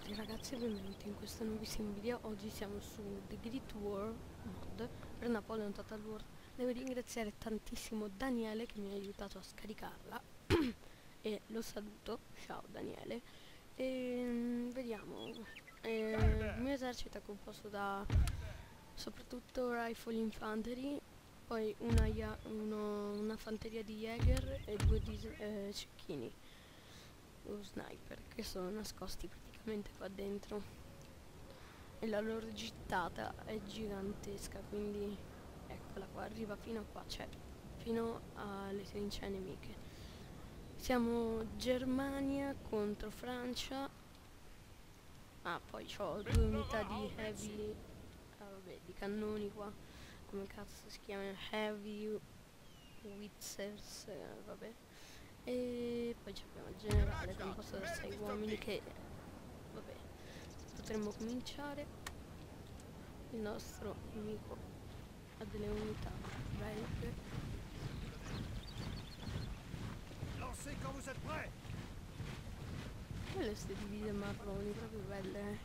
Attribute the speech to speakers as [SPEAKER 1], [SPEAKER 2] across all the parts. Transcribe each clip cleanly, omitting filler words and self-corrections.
[SPEAKER 1] tutti ragazzi e benvenuti in questo nuovissimo video. Oggi siamo su The Great War mod per Napoleon Total War. Devo ringraziare tantissimo Daniele che mi ha aiutato a scaricarla e lo saluto, ciao Daniele. E vediamo, il mio esercito è composto da soprattutto rifle infantry, poi una fanteria di Jäger e due cecchini o sniper che sono nascosti praticamente qua dentro, e la loro gittata è gigantesca, quindi eccola qua, arriva fino a qua, cioè fino alle trincee nemiche. Siamo Germania contro Francia. Poi ho due unità di heavy, vabbè, di cannoni qua, come cazzo si chiamano, heavy howitzers, vabbè. E poi abbiamo il generale composto da 6 uomini che, vabbè, potremmo cominciare. Il nostro nemico ha delle unità belghe. Quelle ste divise marroni, proprio belle,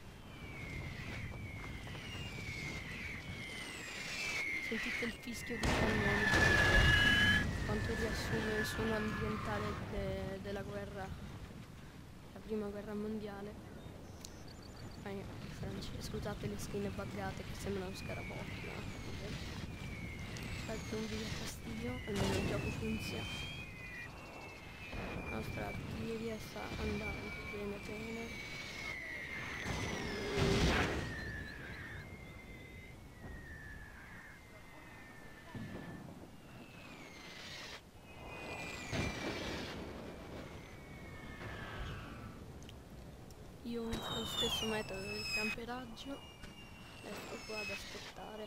[SPEAKER 1] Sentite il fischio di cannoni, quanto riassume il suono ambientale della guerra, la prima guerra mondiale. Scusate le skin buggate che sembrano scarabocchi, no? Salto un video fastidio, almeno il gioco funziona. La nostra artiglieria sta andando bene bene. Io uso lo stesso metodo del camperaggio, sto qua ad aspettare.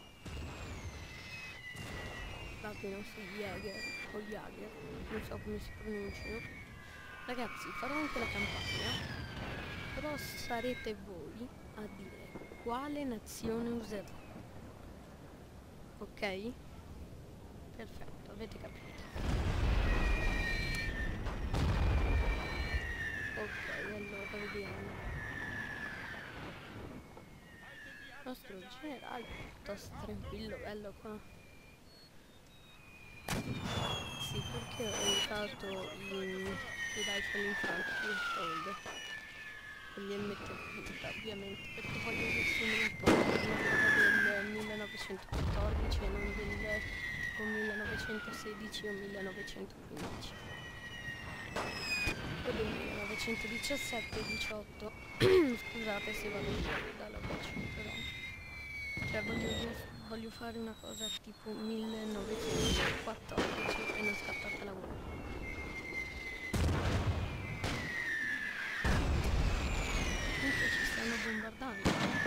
[SPEAKER 1] Guardate i nostri Jäger, o Jäger, non so come si pronunciano. Ragazzi, farò anche la campagna, però sarete voi a dire quale nazione userò. Ok? Perfetto, avete capito. Ok, allora vediamo. Il nostro generale è piuttosto tranquillo, bello qua. Sì, perché ho usato i rifle infantry old con gli MT ovviamente, perché voglio riassumere un po' la guerra del 1914 e non del 1916 o 1915 o del 1917-18. Scusate se vado fuori dalla voce, però cioè voglio fare una cosa tipo 1914 appena scattata la guerra. Comunque ci stanno bombardando.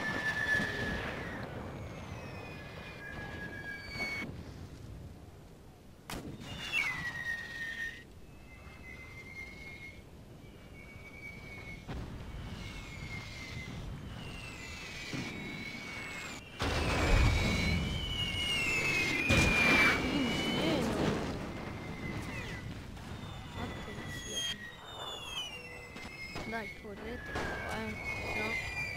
[SPEAKER 1] Dai, correte, no?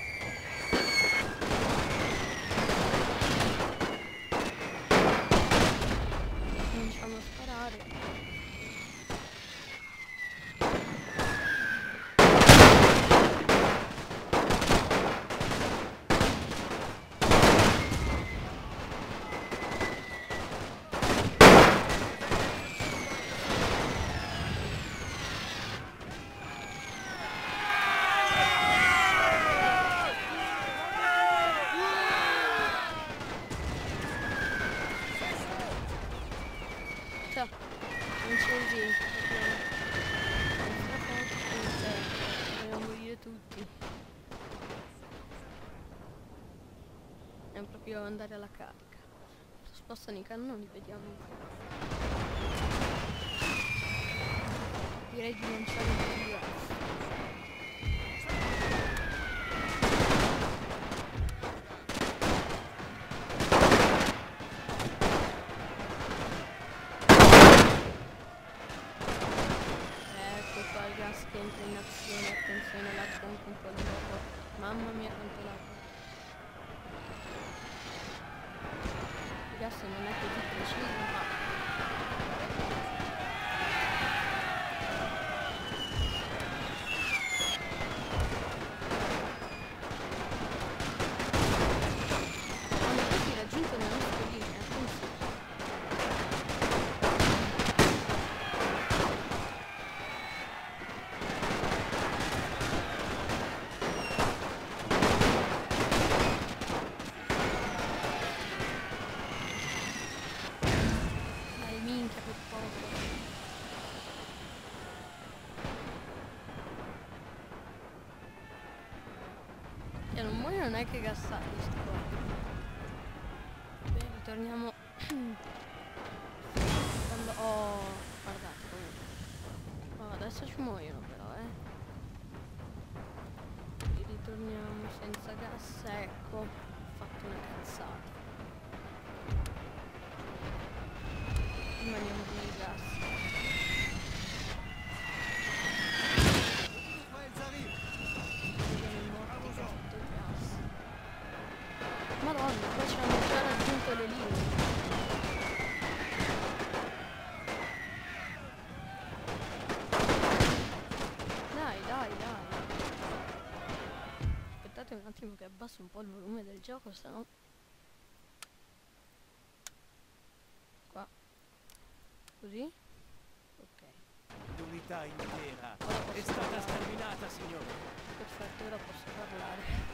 [SPEAKER 1] Cominciamo a sparare. Francesi, dobbiamo morire tutti. Dobbiamo proprio andare alla carica. Spostano i cannoni, vediamo. Direi di lanciare un po' di gas. Che entra in azione, attenzione, lancia anche un po' di fuoco, Mamma mia quanto lavoro. Il gas non è così preciso, ma... Quando avete raggiunto le nostre linee, attenzione. Dai, minchia, per poco. E non muoiono neanche gassati sti qua. Beh, ritorniamo... Quando... Oh, guardate comunque. Oh, adesso ci muoiono però, E ritorniamo senza gas, ecco. Ho fatto una cazzata. Rimaniamo con il gas. Vediamo i morti che ha fatto il gas. Madonna, poi ci hanno già raggiunto le linee. Dai, dai, dai. Aspettate un attimo che abbasso un po' il volume del gioco, sennò... Qua. Così? Ok.
[SPEAKER 2] L'unità intera
[SPEAKER 1] Ora posso
[SPEAKER 2] è stata
[SPEAKER 1] parlare.
[SPEAKER 2] sterminata, signore.
[SPEAKER 1] Perfetto, ora posso parlare.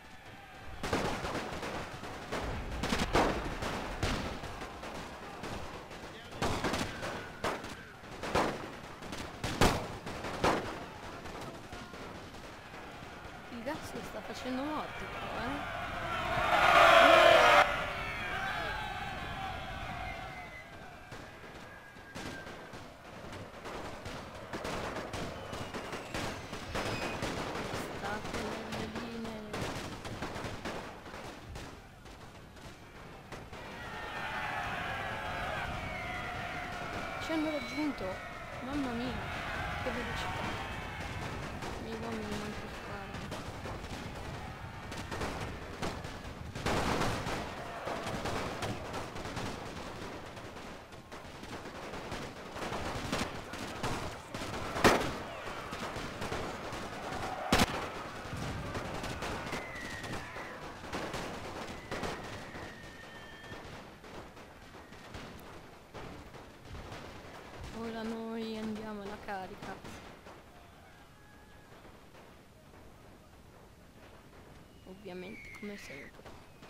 [SPEAKER 1] Il gas li sta facendo morti però, State nelle linee. Ci hanno raggiunto. Mamma mia, che velocità. I miei uomini manco sparano. Ora noi andiamo alla carica. Ovviamente, come sempre.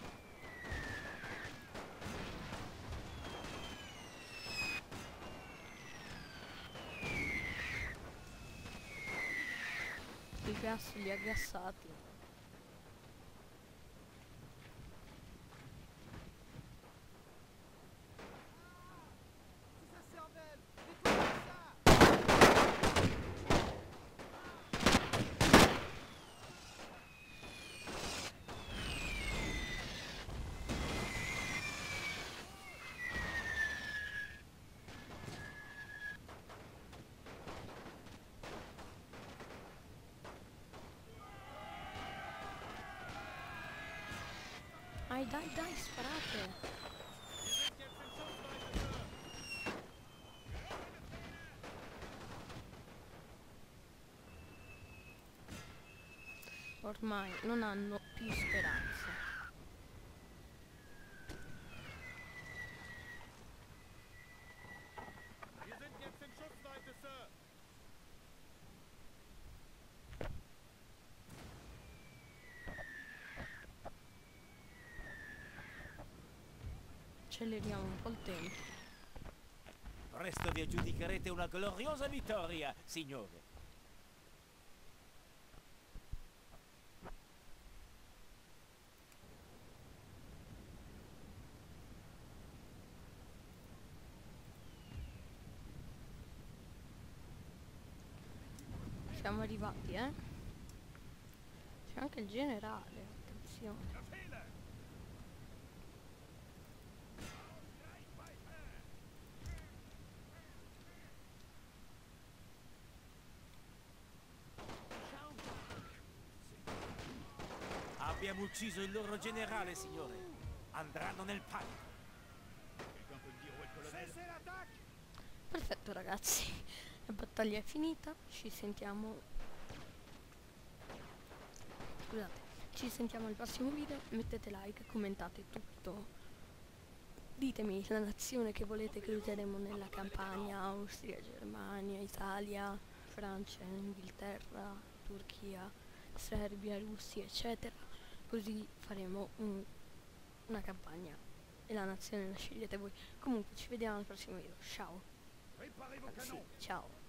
[SPEAKER 1] Il gas li ha gassati. Dai, dai, dai, sparate! Ormai non hanno più speranza.
[SPEAKER 2] Wir sind jetzt in Schussweite, Sir.
[SPEAKER 1] Acceleriamo un po' il tempo.
[SPEAKER 2] Presto vi aggiudicherete una gloriosa vittoria, signore.
[SPEAKER 1] Siamo arrivati, C'è anche il generale, attenzione.
[SPEAKER 2] Abbiamo ucciso il loro generale, signore. Andranno nel panico.
[SPEAKER 1] Perfetto ragazzi, la battaglia è finita, ci sentiamo... Scusate, ci sentiamo al prossimo video, mettete like, commentate tutto. Ditemi la nazione che volete che useremo nella campagna: Austria, Germania, Italia, Francia, Inghilterra, Turchia, Serbia, Russia, eccetera. Così faremo una campagna e la nazione la scegliete voi. Comunque ci vediamo al prossimo video. Ciao. Anzi, ciao.